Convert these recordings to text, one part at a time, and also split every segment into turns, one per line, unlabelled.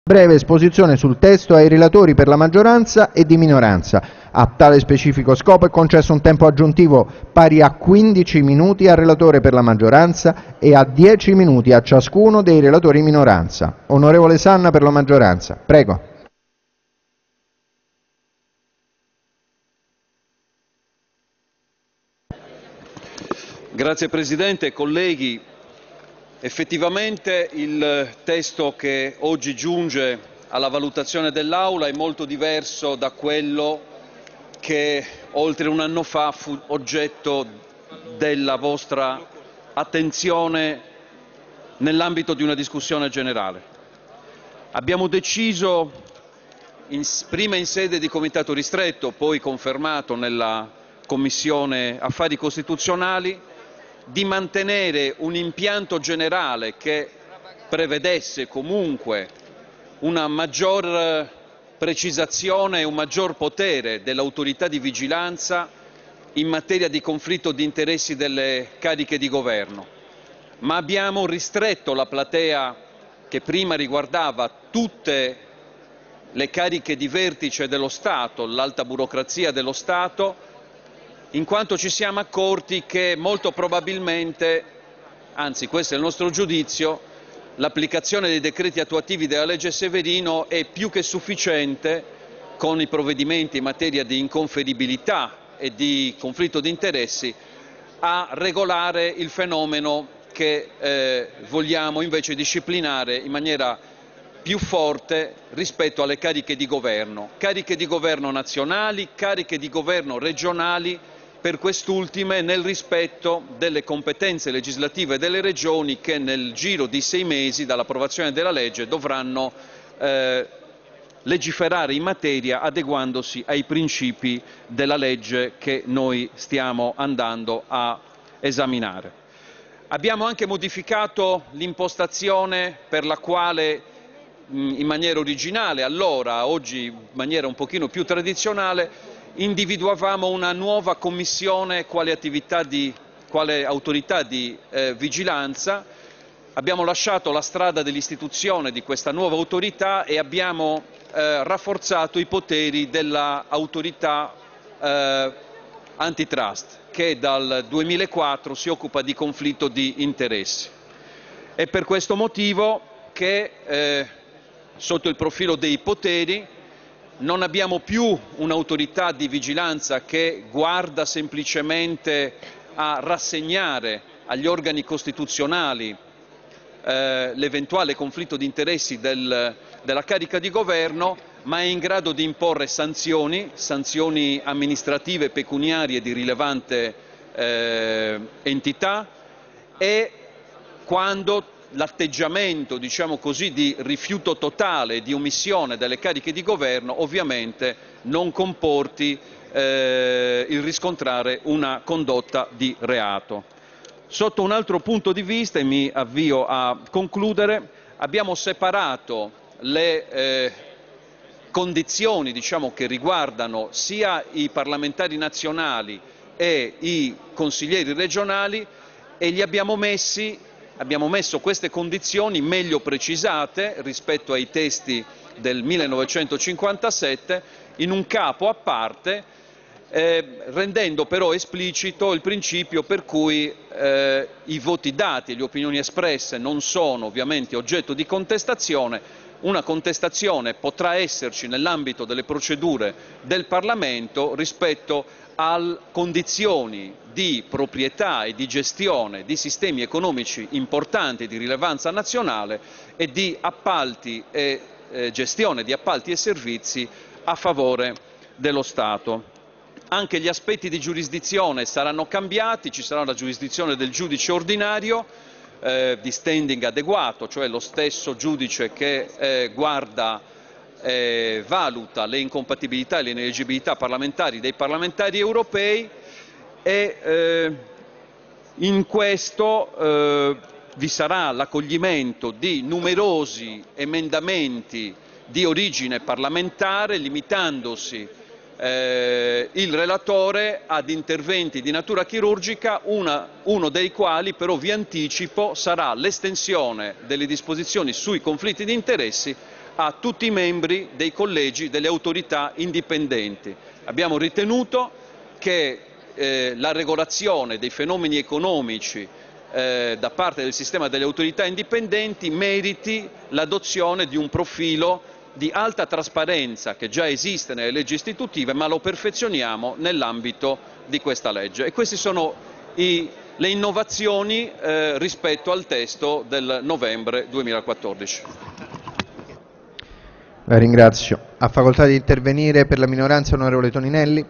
Breve esposizione sul testo ai relatori per la maggioranza e di minoranza. A tale specifico scopo è concesso un tempo aggiuntivo pari a 15 minuti al relatore per la maggioranza e a 10 minuti a ciascuno dei relatori in minoranza. Onorevole Sanna per la maggioranza. Prego.
Grazie Presidente, colleghi. Effettivamente il testo che oggi giunge alla valutazione dell'Aula è molto diverso da quello che oltre un anno fa fu oggetto della vostra attenzione nell'ambito di una discussione generale. Abbiamo deciso, prima in sede di Comitato ristretto, poi confermato nella Commissione Affari Costituzionali, di mantenere un impianto generale che prevedesse comunque una maggior precisazione e un maggior potere dell'autorità di vigilanza in materia di conflitto di interessi delle cariche di governo, ma abbiamo ristretto la platea che prima riguardava tutte le cariche di vertice dello Stato, l'alta burocrazia dello Stato, in quanto ci siamo accorti che molto probabilmente, anzi questo è il nostro giudizio, l'applicazione dei decreti attuativi della legge Severino è più che sufficiente, con i provvedimenti in materia di inconferibilità e di conflitto di interessi, a regolare il fenomeno che vogliamo invece disciplinare in maniera più forte rispetto alle cariche di governo nazionali, cariche di governo regionali, per quest'ultime nel rispetto delle competenze legislative delle regioni che nel giro di 6 mesi dall'approvazione della legge dovranno legiferare in materia adeguandosi ai principi della legge che noi stiamo andando a esaminare. Abbiamo anche modificato l'impostazione per la quale in maniera originale allora, oggi in maniera un pochino più tradizionale, individuavamo una nuova commissione quale autorità di vigilanza. Abbiamo lasciato la strada dell'istituzione di questa nuova autorità e abbiamo rafforzato i poteri dell'autorità antitrust, che dal 2004 si occupa di conflitto di interessi. È per questo motivo che sotto il profilo dei poteri non abbiamo più un'autorità di vigilanza che guarda semplicemente a rassegnare agli organi costituzionali l'eventuale conflitto di interessi della carica di governo, ma è in grado di imporre sanzioni amministrative pecuniarie di rilevante entità, e quando l'atteggiamento, diciamo così, di rifiuto totale e di omissione delle cariche di governo ovviamente non comporti il riscontrare una condotta di reato. Sotto un altro punto di vista, e mi avvio a concludere, abbiamo separato le condizioni, diciamo, che riguardano sia i parlamentari nazionali e i consiglieri regionali e abbiamo messo queste condizioni meglio precisate rispetto ai testi del 1957 in un capo a parte, rendendo però esplicito il principio per cui i voti dati e le opinioni espresse non sono ovviamente oggetto di contestazione. Una contestazione potrà esserci nell'ambito delle procedure del Parlamento rispetto a condizioni di proprietà e di gestione di sistemi economici importanti di rilevanza nazionale e di appalti e gestione di appalti e servizi a favore dello Stato. Anche gli aspetti di giurisdizione saranno cambiati, ci sarà la giurisdizione del giudice ordinario di standing adeguato, cioè lo stesso giudice che valuta le incompatibilità e le ineleggibilità parlamentari dei parlamentari europei, e in questo vi sarà l'accoglimento di numerosi emendamenti di origine parlamentare, limitandosi il relatore ad interventi di natura chirurgica, uno dei quali però vi anticipo sarà l'estensione delle disposizioni sui conflitti di interessi a tutti i membri dei collegi delle autorità indipendenti. Abbiamo ritenuto che la regolazione dei fenomeni economici da parte del sistema delle autorità indipendenti meriti l'adozione di un profilo di alta trasparenza che già esiste nelle leggi istitutive, ma lo perfezioniamo nell'ambito di questa legge. E queste sono le innovazioni rispetto al testo del novembre 2014.
La ringrazio. Ha facoltà di intervenire per la minoranza onorevole Toninelli.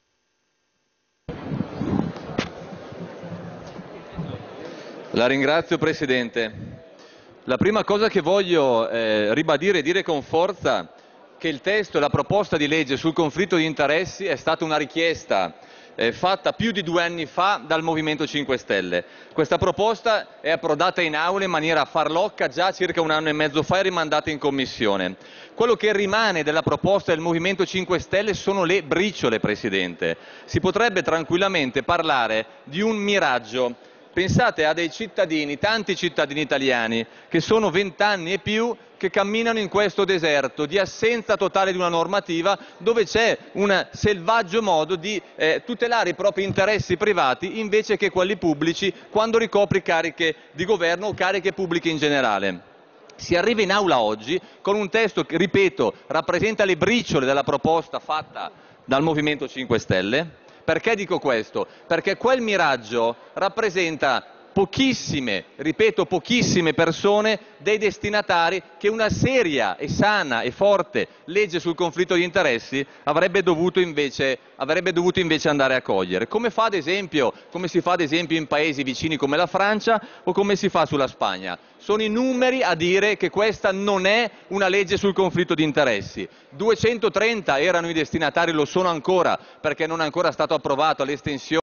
La ringrazio Presidente. La prima cosa che voglio ribadire e dire con forza che il testo e la proposta di legge sul conflitto di interessi è stata una richiesta fatta più di 2 anni fa dal Movimento 5 Stelle. Questa proposta è approdata in aula in maniera farlocca già circa 1 anno e mezzo fa e rimandata in Commissione. Quello che rimane della proposta del Movimento 5 Stelle sono le briciole, Presidente. Si potrebbe tranquillamente parlare di un miraggio. Pensate a dei cittadini, tanti cittadini italiani, che sono 20 anni e più che camminano in questo deserto di assenza totale di una normativa dove c'è un selvaggio modo di tutelare i propri interessi privati invece che quelli pubblici quando ricopri cariche di governo o cariche pubbliche in generale. Si arriva in aula oggi con un testo che, ripeto, rappresenta le briciole della proposta fatta dal Movimento 5 Stelle. Perché dico questo? Perché quel miraggio rappresenta pochissime, ripeto pochissime persone dei destinatari che una seria e sana e forte legge sul conflitto di interessi avrebbe dovuto invece andare a cogliere. Come si fa ad esempio in paesi vicini come la Francia o come si fa sulla Spagna. Sono i numeri a dire che questa non è una legge sul conflitto di interessi. 230 erano i destinatari, lo sono ancora perché non è ancora stato approvato l'estensione